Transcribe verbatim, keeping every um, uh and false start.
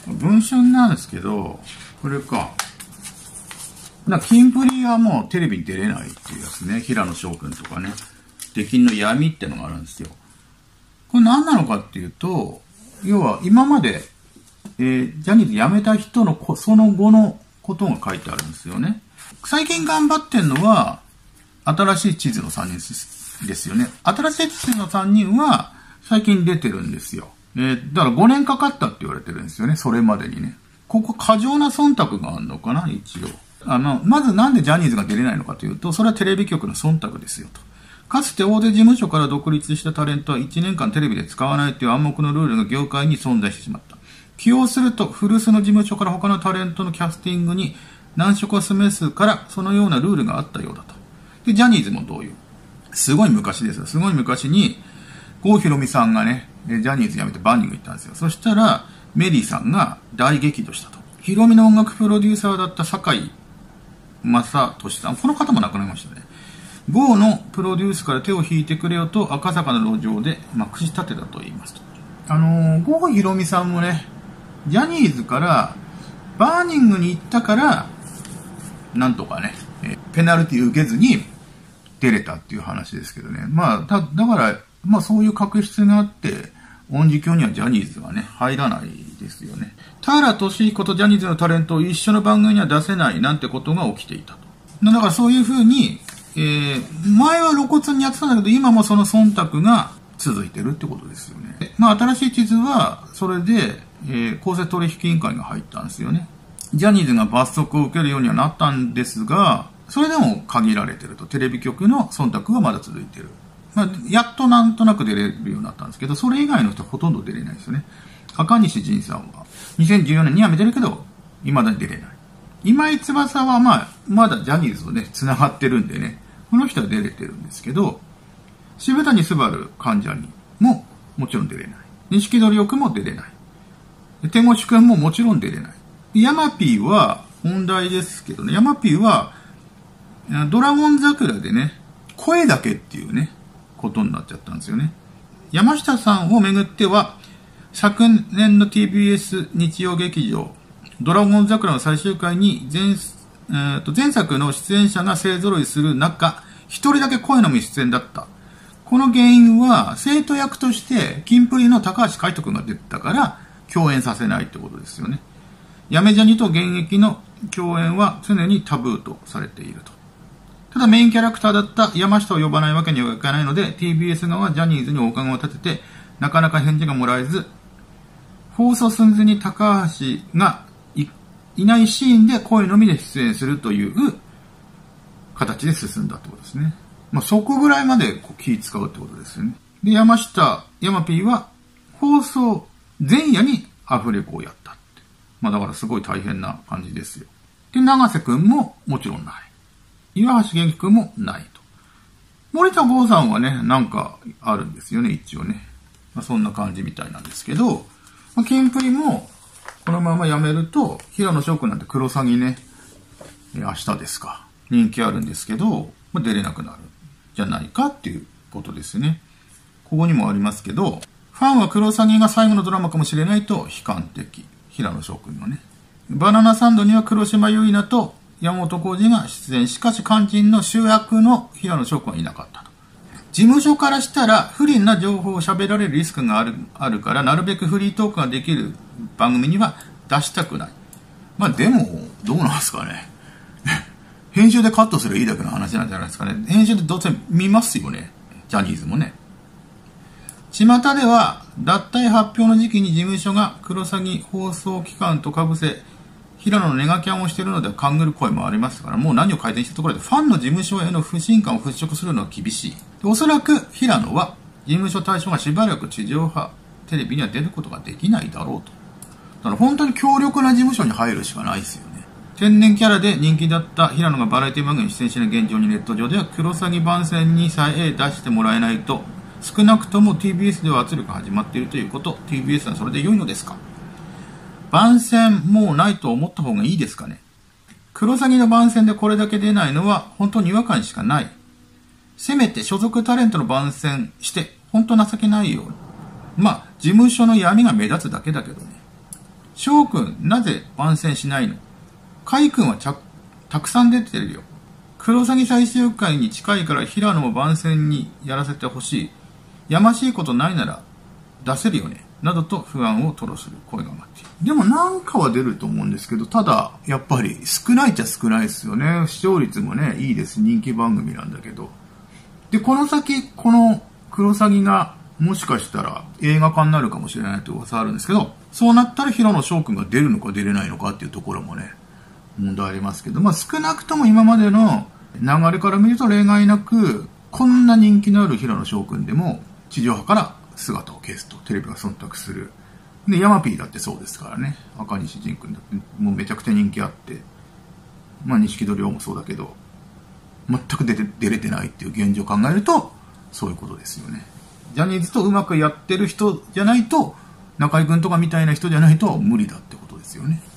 文春なんですけど、これか。なキンプリはもうテレビに出れないっていうやつね。平野翔くんとかね。出禁の闇ってのがあるんですよ。これ何なのかっていうと、要は今まで、えー、ジャニーズ辞めた人のその後のことが書いてあるんですよね。最近頑張ってんのは、新しい地図のさんにんですよね。新しい地図のさんにんは最近出てるんですよ。えー、だからごねんかかったって言われてるんですよね。それまでにね。ここ過剰な忖度があるのかな、一応。あの、まずなんでジャニーズが出れないのかというと、それはテレビ局の忖度ですよと。かつて大手事務所から独立したタレントはいちねんかんテレビで使わないという暗黙のルールが業界に存在してしまった。起用すると古巣の事務所から他のタレントのキャスティングに難色を示すからそのようなルールがあったようだと。で、ジャニーズも同様。すごい昔ですよ。すごい昔に、郷ひろみさんがね、ジャニーズ辞めてバンニング行ったんですよ。そしたら、メリーさんが大激怒したと。ひろみの音楽プロデューサーだった酒井正俊さん。この方も亡くなりましたね。郷のプロデュースから手を引いてくれよと赤坂の路上でまくし立てたと言いますと。あのー、郷ひろみさんもね、ジャニーズからバーニングに行ったから、なんとかね、ペナルティ受けずに出れたっていう話ですけどね。まあ、ただから、まあそういう確執があって、音次教にはジャニーズはね、入らないですよね。田原俊彦とジャニーズのタレントを一緒の番組には出せないなんてことが起きていたと。だからそういうふうに、えー、前は露骨にやってたんだけど、今もその忖度が続いてるってことですよね。まあ新しい地図は、それで、えー、公正取引委員会が入ったんですよね。ジャニーズが罰則を受けるようにはなったんですが、それでも限られてると。テレビ局の忖度はまだ続いてる。まあ、やっとなんとなく出れるようになったんですけど、それ以外の人はほとんど出れないですよね。赤西仁さんは、にせんじゅうよねんに辞めてるけど、未だに出れない。今井翼はまあ、まだジャニーズとね、繋がってるんでね、この人は出れてるんですけど、渋谷昴患者にももちろん出れない。錦戸亮も出れない。手越くんももちろん出れない。ヤマピーは問題ですけどね、ヤマピーは、ドラゴン桜でね、声だけっていうね、ことになっちゃったんですよね。山下さんをめぐっては、昨年の ティービーエス 日曜劇場、ドラゴン桜の最終回に前、えー、と前作の出演者が勢揃いする中、一人だけ声のみ出演だった。この原因は、生徒役として、キンプリの高橋海人くんが出てたから、共演させないってことですよね。やめジャニと現役の共演は常にタブーとされていると。ただメインキャラクターだった山下を呼ばないわけにはいかないので、ティービーエス 側はジャニーズにお伺いを立てて、なかなか返事がもらえず、放送寸前に高橋が い, いないシーンで声のみで出演するという形で進んだってことですね。まあ、そこぐらいまでこう気使うってことですよね。で、山下、山 P は放送前夜にアフレコをやったって。まあだからすごい大変な感じですよ。で、長瀬くんももちろんない。岩橋元気くんもないと。森田剛さんはね、なんかあるんですよね、一応ね。まあ、そんな感じみたいなんですけど、まあ、キンプリもこのまま辞めると、平野翔くんなんてクロサギね、明日ですか。人気あるんですけど、まあ、出れなくなる。じゃないかっていうことですね。ここにもありますけど、ファンはクロサギが最後のドラマかもしれないと悲観的。平野翔くんのね。バナナサンドには黒島結菜と山本浩二が出演。しかし肝心の主役の平野翔くんはいなかったと。事務所からしたら不倫な情報を喋られるリスクがある、あるから、なるべくフリートークができる番組には出したくない。まあでも、どうなんですかね。編集でカットすればいいだけの話なんじゃないですかね。編集でどうせ見ますよね。ジャニーズもね。巷では、脱退発表の時期に事務所がクロサギ放送期間と被せ、平野のネガキャンをしているのでは勘ぐる声もありますから、もう何を改善したところでファンの事務所への不信感を払拭するのは厳しい。おそらく平野は事務所対象がしばらく地上波テレビには出ることができないだろうと。だから本当に強力な事務所に入るしかないですよね。天然キャラで人気だった平野がバラエティ番組に出演しない現状にネット上ではクロサギ番宣にさえ出してもらえないと、少なくとも ティービーエス では圧力が始まっているということ。 ティービーエス はそれで良いのですか？番宣もうないと思った方がいいですかね。クロサギの番宣でこれだけ出ないのは本当に違和感しかない。せめて所属タレントの番宣して本当情けないよ。まあ事務所の闇が目立つだけだけどね。 翔くん、なぜ番宣しないの？海くんはちゃたくさん出てるよ。クロサギ最終回に近いから平野も番宣にやらせてほしい。やましいことないなら出せるよね。などと不安を吐露する声が上がっている。でもなんかは出ると思うんですけど、ただ、やっぱり少ないっちゃ少ないですよね。視聴率もね、いいです。人気番組なんだけど。で、この先、このクロサギがもしかしたら映画化になるかもしれないという噂あるんですけど、そうなったら平野翔くんが出るのか出れないのかっていうところもね、問題ありますけど、まあ少なくとも今までの流れから見ると例外なく、こんな人気のある平野翔くんでも地上波から姿を消すと、テレビが忖度する。で、ヤマピーだってそうですからね。赤西仁くんだってもうめちゃくちゃ人気あって、まあ錦戸亮もそうだけど、全く出て出れてないっていう現状を考えると、そういうことですよね。ジャニーズとうまくやってる人じゃないと、中居くんとかみたいな人じゃないと無理だってことですよね。